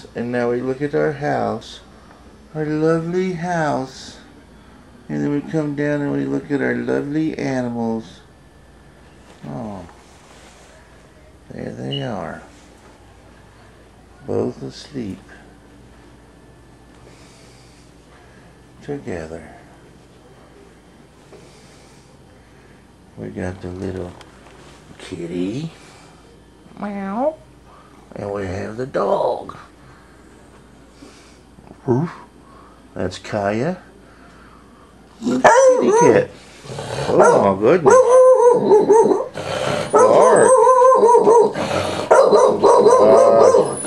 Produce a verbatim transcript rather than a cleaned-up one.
and now we look at our house, our lovely house, and then we come down and we look at our lovely animals. Oh, there they are, both asleep together. We got the little kitty, meow, and we have the dog. Woof. That's Kaya, the kitty cat. Oh my goodness. Bark. Uh,